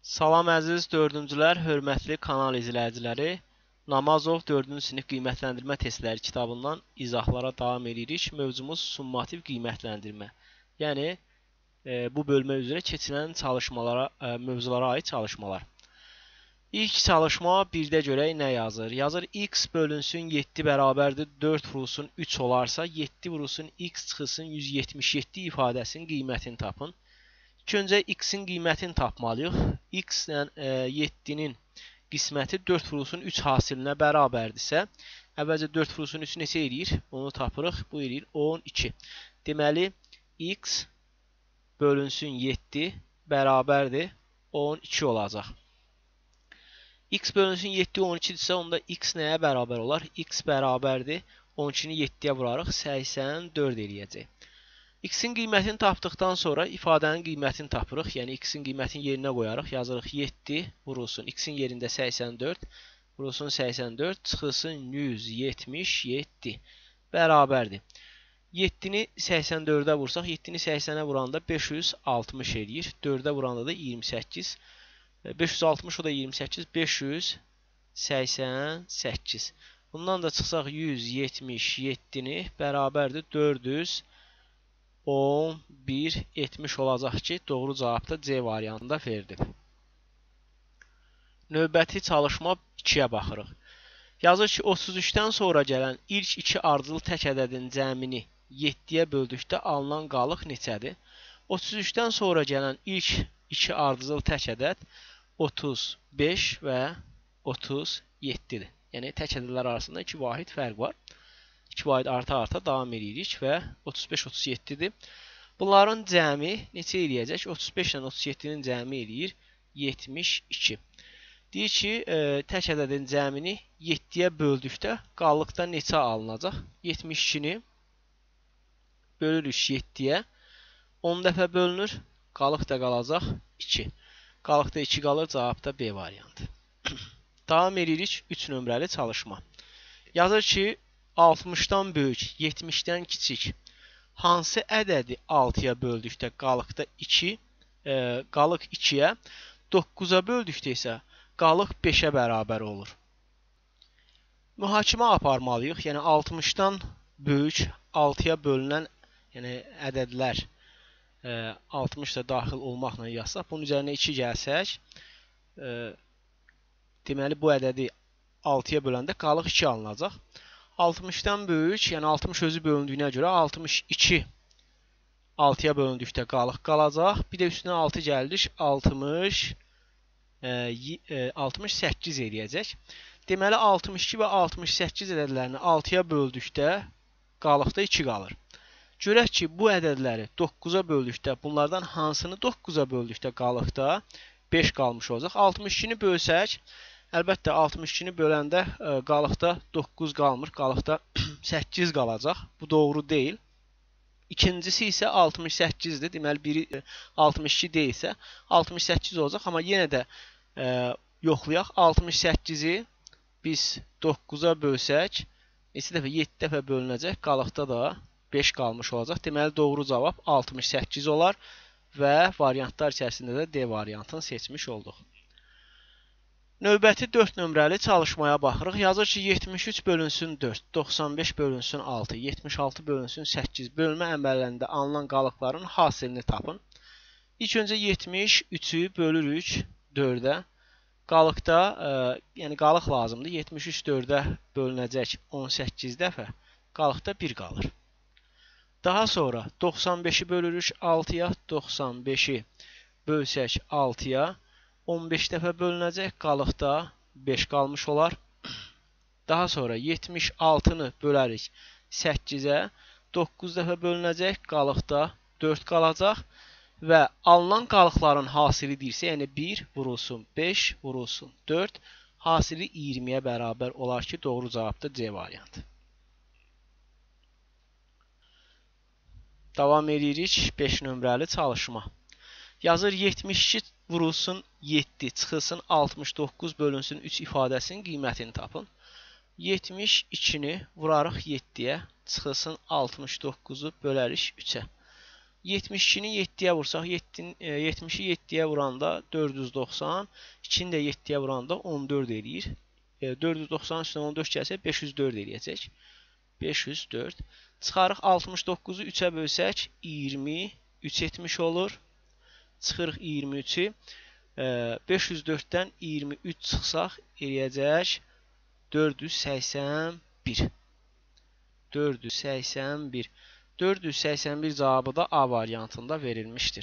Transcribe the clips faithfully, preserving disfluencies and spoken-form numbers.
Salam əziz dördüncülər, hörmətli kanal izləyiciləri. Namazov dördüncü sinif qiymətləndirmə testləri kitabından izahlara davam edirik. Mövzumuz summativ qiymətləndirmə. Yəni e, bu bölmə üzrə keçirilən çalışmalara, e, mövzulara aid çalışmalar. İlk çalışma birdə görək nə yazır? Yazır x bölünsün yeddi bərabərdir dörd vurulsun üç olarsa yeddi vurulsun x çıxılsın yüz yetmiş yeddi ifadəsinin qiymətini tapın. İlk öncə x-in qiymətini tapmalıyıq. X ilə e, yeddinin qisməti dörd vurulsun üç hasilinə bərabərdirsə, əvvəlcə dörd vurulsun üç neçə eləyir? Onu tapırıq. Bu eləyir on iki. Deməli, x bölünsün yeddi bərabərdir on iki olacaq. X bölünsün yeddi on ikidirsə, onda x nəyə bərabər olar? X bərabərdir on ikini yeddiyə vurarıq, səksən dörd eləyəcək. X-in qiymətini tapdıqdan sonra ifadənin qiymətini tapırıq. Yəni x-in qiymətini yerinə qoyarıq. Yazırıq yeddi vurulsun. X-in yerində səksən dörd vurulsun səksən dörd çıxılsın yüz yetmiş yeddi bərabərdir. yeddini səksən dördə vursaq, yeddini səksənə vuranda beş yüz altmış eləyir. dördə vuranda da iyirmi səkkiz. beş yüz altmış o da iyirmi səkkiz. beş yüz səksən səkkiz. Bundan da çıxsaq yüz yetmiş yeddini bərabərdir dörd yüz on bir etmiş olacaq ki, doğru cavab da C variantında verilib. Növbəti çalışma ikiyə baxırıq. Yazır ki, otuz üçdən sonra gələn ilk iki ardıcıl tək ədədin cəmini yeddiyə böldükdə alınan qalıq neçədir? otuz üçdən sonra gələn ilk iki ardıcıl tək ədəd otuz beş və otuz yeddidir. Yəni, tək ədədlər arasında iki vahid fərq var. iki vahid arta-arta davam edirik və otuz beş otuz yeddidir. Bunların cəmi neçə eləyəcək? otuz beş ilə otuz yeddinin cəmi eləyir yetmiş iki. Deyir ki, e, tək ədədin cəmini yeddiyə böldükdə qalıqda neçə alınacaq? yetmiş ikini bölürük yeddiyə. on dəfə bölünür. Qalıq da qalacaq iki. Qalıqda iki qalır. Cavab da B variantı. Davam edirik üç nömrəli çalışma. Yazır ki, altmışdan böyük, yetmişdən kiçik hansı ədədi altıya böldükdə qalıqda iki, e, qalıq ikiyə, doqquza böldükdə isə qalıq beşə bərabər olur. Mühakimə aparmalıyıq. Yəni altmışdan böyük altıya bölünən, yəni ədədlər e, altmış da daxil olmaqla yazsaq, bunun üzərinə iki gəlsək, e, deməli bu ədədi altıya böləndə qalıq iki alınacaq. altmışdan böyük, yəni altmış özü bölündüyünə görə altmış iki altıya bölündükdə qalıq qalacaq. Bir də üstünə altı gəldik. altmış, e, altmış səkkiz eləyəcək. Deməli, altmış iki və altmış səkkiz ədədlərini altıya böldükdə qalıqda iki qalır. Görək ki, bu ədədləri doqquza böldükdə, bunlardan hansını doqquza böldükdə qalıqda beş qalmış olacaq. altmış ikini bölsək, əlbəttə, altmış ikini böləndə e, qalıqda doqquz qalmır, qalıqda səkkiz qalacaq. Bu doğru deyil. İkincisi isə altmış səkkizdir. Deməli, biri altmış iki deyilsə, altmış səkkiz olacaq. Amma yenə də e, yoxlayaq. altmış səkkizi biz doqquza bölsək, neçə dəfə? yeddi dəfə bölünəcək. Qalıqda da beş qalmış olacaq. Deməli, doğru cavab altmış səkkiz olar və variantlar içərisində də D variantını seçmiş olduq. Növbəti dörd nömrəli çalışmaya baxırıq. Yazır ki, yetmiş üç bölünsün dörd, doxsan beş bölünsün altı, yetmiş altı bölünsün səkkiz bölmə əməllərində alınan qalıqların hasilini tapın. İlk öncə yetmiş üçü bölürük dördə. Qalıqda, e, yəni qalıq lazımdır. yetmiş üç dördə bölünəcək on səkkiz dəfə. Qalıqda bir qalır. Daha sonra doxsan beşi bölürük altıya, doxsan beşi bölsək altıya, on beş dəfə bölünəcək, qalıqda beş qalmış olar. Daha sonra yetmiş altını bölərik səkkizə, doqquz dəfə bölünəcək, qalıqda dörd qalacaq və alınan qalıqların hasili deyirsə, yəni bir vurulsun beş vurulsun dörd, hasili iyirmiyə bərabər olar ki, doğru cavab da C variantı. Davam edirik beş nömrəli çalışma. Yazır yetmiş iki vurulsun yeddi çıxılsın altmış doqquz bölünsün üç ifadəsinin qiymətini tapın. yetmiş ikini vurarıq yeddiyə, çıxılsın altmış doqquzu bölərik üçə. yetmiş ikini yeddiyə vursaq, yetmişi yeddiyə vuranda dörd yüz doxsan, ikini də yeddiyə vuranda on dörd eləyir. dörd yüz doxsanın üstünə on dörd gəlsə beş yüz dörd eləyəcək. beş yüz dörd. Çıxarıq altmış doqquzu üçə bölsək iyirmi üç etmiş olur. Çıxırıq iyirmi üçü. beş yüz dörddən iyirmi üç çıxsaq eləyəcək dörd yüz səksən bir. dörd yüz səksən bir. dörd yüz səksən bir cavabı da A variantında verilmişdir.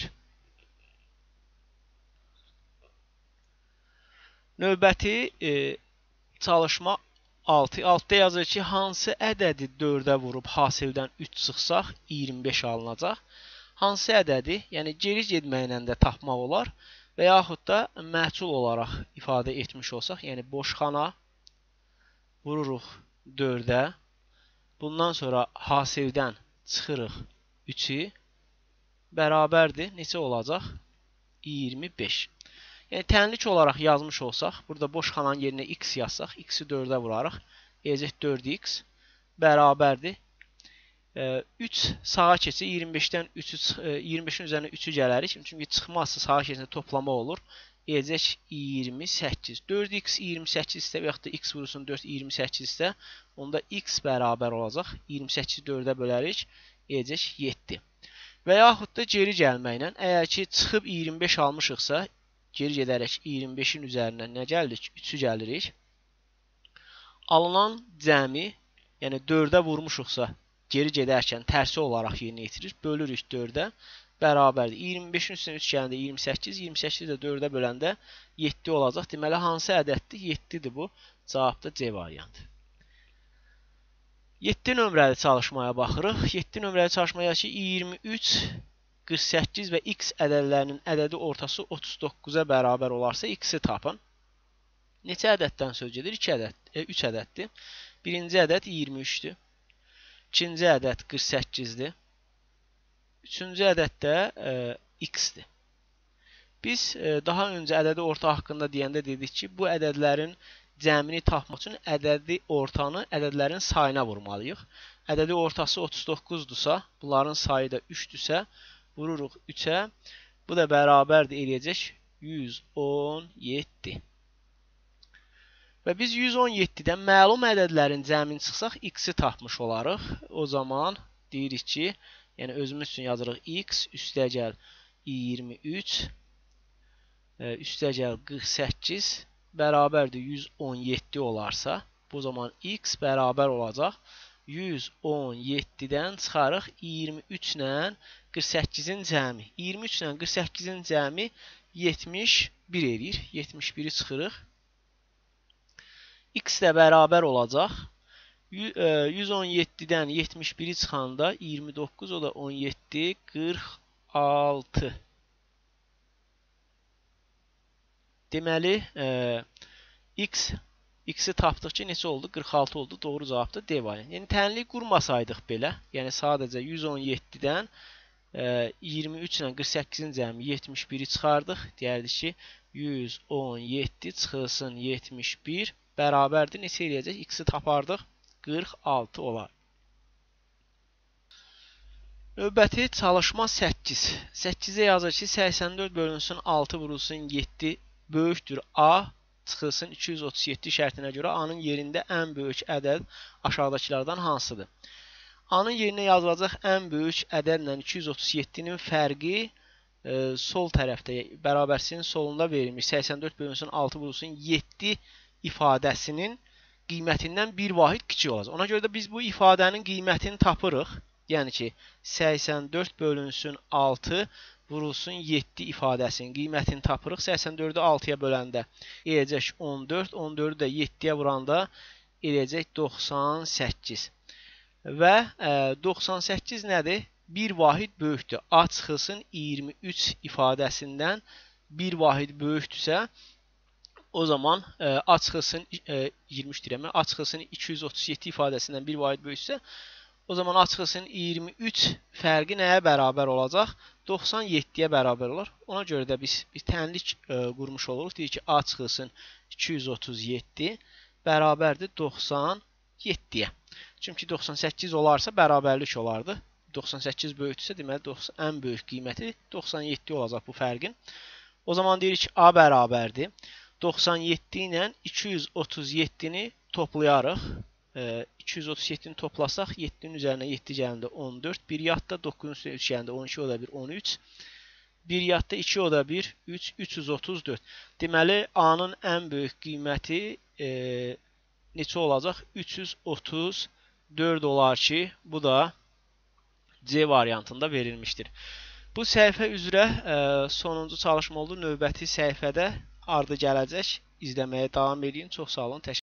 Növbəti e, çalışma altı. altıda yazır ki, hansı ədədi dördə vurub hasildən üç çıxsaq iyirmi beş alınacaq. Hansı ədədi, yəni geri getməklə də tapmaq olar və yaxud da məhsul olaraq ifadə etmiş olsaq, yəni boş xana vururuq dördə. Bundan sonra hasildən çıxırıq üçü bərabərdir. Neçə olacaq? iyirmi beş. Yəni tənlik olaraq yazmış olsaq, burada boş xananın yerinə x yazsaq, x-i dördə vurarıq. Eləcək dörd x bərabərdir. üç sağa keçir. iyirmi beşdən iyirmi beşin üzərinə üçü gələrik. Çünki çıxmazsa sağa keçir toplama olur. Eləcək iyirmi səkkiz. dörd x iyirmi səkkiz isə və yaxud da x vurulsun dörd iyirmi səkkiz isə onda x bərabər olacaq. iyirmi səkkizi dördə bölərik. Eləcək yeddi. Və yaxud da geri gəlməklə, əgər ki çıxıb iyirmi beş almışıqsa, geri gedərək iyirmi beşin üzərinə nə gəldik? üçü gəlirik. Alınan cəmi, yəni dördə vurmuşuqsa, geri gedərkən tərsi olaraq yerinə yetirir. Bölürük dördə. Bərabərdir. iyirmi beşin üstünə üç gələndə iyirmi səkkiz, iyirmi səkkizi də dördə böləndə yeddi olacaq. Deməli, hansı ədəddir? yeddidir bu. Cavab da C variantı. yeddi nömrəli çalışmaya baxırıq. yeddi nömrəli çalışmaya ki, iyirmi üç, qırx səkkiz və x ədədlərinin ədədi ortası otuz doqquza bərabər olarsa x-i tapın. Neçə ədəddən söz gedir? iki ədəd, e, üç ədəddir. Birinci ədəd iyirmi üçdür. İkinci ədəd qırx səkkizdir. Üçüncü ədəd də e, x-dir. Biz e, daha öncə ədədi orta haqqında deyəndə dedik ki, bu ədədlərin cəmini tapmaq üçün ədədi ortanı ədədlərin sayına vurmalıyıq. Ədədi ortası otuz doqquzdursa, bunların sayı da üçdürsə, vururuq üçə. Bu da bərabərdir eləyəcək yüz on yeddi. Və biz yüz on yeddidən məlum ədədlərin cəmini çıxsaq x-i tapmış olarıq. O zaman deyirik ki, yəni özümüz üçün yazırıq x üstəgəl iyirmi üç üstəgəl qırx səkkiz bərabərdir yüz on yeddi olarsa, bu zaman x bərabər olacaq yüz on yeddidən çıxarıq iyirmi üç ilə qırx səkkizin cəmi. iyirmi üç ilə qırx səkkizin cəmi yetmiş bir eləyir. yetmiş biri çıxırıq. X də bərabər olacaq. yüz on yeddidən yetmiş biri çıxanda iyirmi doqquz, o da on yeddi, qırx altı. Deməli, e, x x-i tapdıq ki, neçə oldu? qırx altı oldu. Doğru cavab da D variantı. Yəni tənlik qurmasaydıq belə, yəni sadəcə yüz on yeddidən e, iyirmi üç ilə qırx səkkizin cəmi yetmiş biri çıxardıq. Deyərdik ki, yüz on yeddi çıxılsın yetmiş bir bərabərdir. Neçə eləyəcək? X-i tapardıq. qırx altı olar. Növbəti çalışma səkkiz. səkkizə yazır ki, səksən dörd bölünsün altı vurulsun yeddi böyükdür A çıxılsın iki yüz otuz yeddi şərtinə görə A-nın yerində ən böyük ədəd aşağıdakılardan hansıdır? A-nın yerinə yazılacaq ən böyük ədədlə iki yüz otuz yeddinin fərqi e, sol tərəfdə, bərabərsinin solunda verilmiş səksən dörd bölünsün altı vurulsun yeddi ifadəsinin qiymətindən bir vahid kiçik olacaq. Ona görə də biz bu ifadənin qiymətini tapırıq. Yəni ki, səksən dörd bölünsün altı vurulsun yeddi ifadəsinin qiymətini tapırıq. səksən dördü altıya böləndə eləyəcək on dörd, on dördü də yeddiyə vuranda eləyəcək doxsan səkkiz. Və e, doxsan səkkiz nədir? bir vahid böyükdür. A çıxılsın iyirmi üç ifadəsindən bir vahid böyükdürsə, o zaman e, A çıxılsın e, iyirmi üç deyirəm, A çıxılsın iki yüz otuz yeddi ifadəsindən bir vahid böyükdürsə, o zaman A çıxılsın iyirmi üç fərqi nəyə bərabər olacaq? doxsan yeddiyə bərabər olar. Ona görə də biz bir tənlik e, qurmuş oluruq. Deyir ki, A çıxılsın iki yüz otuz yeddi bərabərdir doxsan yeddiyə. Çünki doxsan səkkiz olarsa bərabərlik olardı. doxsan səkkiz böyükdürsə, deməli ən böyük qiyməti doxsan yeddi olacaq bu fərqin. O zaman deyirik ki, A bərabərdir. doxsan yeddi ilə iki yüz otuz yeddini toplayarıq. iki yüz otuz yeddini toplasaq, yeddinin üzərinə yeddi gələndə on dörd. bir yadda doqquzun üstünə üç gələndə on iki, o da bir on üç. bir yadda iki, o da bir üç, üç yüz otuz dörd. Deməli, A-nın ən böyük qiyməti e, neçə olacaq? üç yüz otuz dörd olar ki, bu da C variantında verilmişdir. Bu səhifə üzrə e, sonuncu çalışma oldu. Növbəti səhifədə ardı gələcək. İzləməyə davam edin. Çox sağ olun. Təşəkkür